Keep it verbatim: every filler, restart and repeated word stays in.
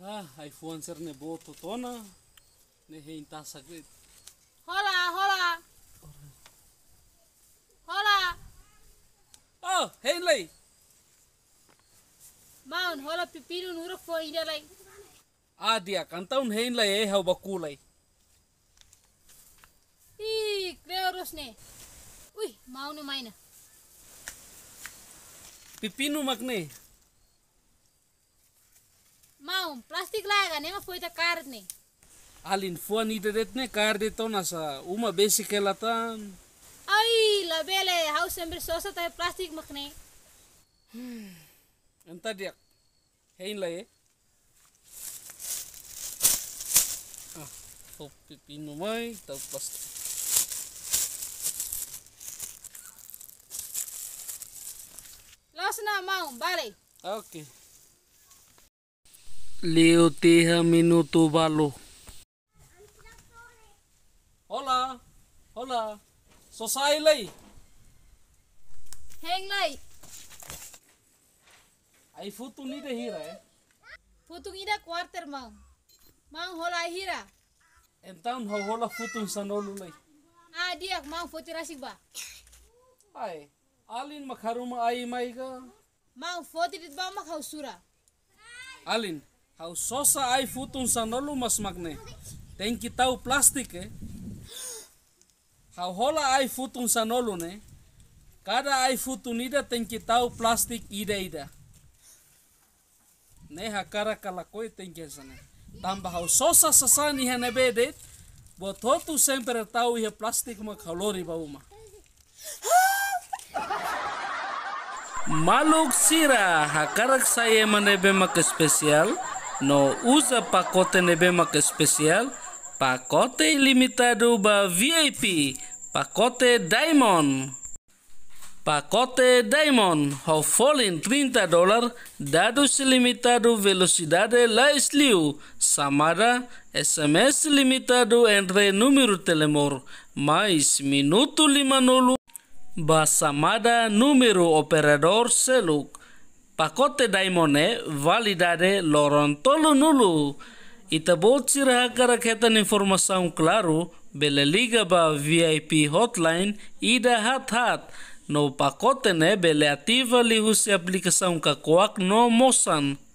Ah, influencer ne boto tona, ne heinta sagrit. Hola, hola. Hola. Oh, hein lei. Maun, hola pipino nuruk po ida lai. Ah, dia kantaun hein lei eh hau bakulai. Ih, kleoros ne. Wih, mau ne maina. Pipinu magne. Mau, plastik lai kan ema foi ta karet ne. Alin fuan idedet ne kar de tona sa uma basic kelatan. Ai, la bele house ember sosa ta plastik makne. Enta dia. Hein lei eh. Ah, oh pipinu mai tau plastik. Los na mau, bale. Okay. Leo teha minuto balo. Hola, hola. Sosai lei. Heng lai. Ai futu ni de hira eh. Putung ida quarter mau. Mau hola hira. Entan ho hola futun sanolu lei. Ah, dia mau foto rasik ba. Ai, alin makharuma ai mai ga. Mau foto dit ba mak hau sura. Alin, hau sosa ai futun sanolu mas magne. Tenki tau plastik eh. Hau hola ai futun sanolu ne. Kada ai futun ida tenki tau plastik ida ida. Ne hakara kala koi tenki sana. Tamba hau sosa sasani hene bedet. Buat hotu sempre tau ihe plastik mak halori ba uma. Maluk sira hakarak saya manebe mak spesial. No usa pacote nebe mak spesial. Pacote ilimitado ba V I P. Pacote Diamond. Pacote Diamond. Hau folin trinta dolar. Dados ilimitado velocidade lais liu. Samada S M S limitado entre número telemor. Mais minuto lima nulu. Basamada número operador seluk. Pacote Diamond e validade lorontolo nulu. Ita botsira hakara ketan informação claro. Bele liga ba V I P hotline ida hat hat. No pacote ne bele ativa lihu se aplicação kakoak no mosan.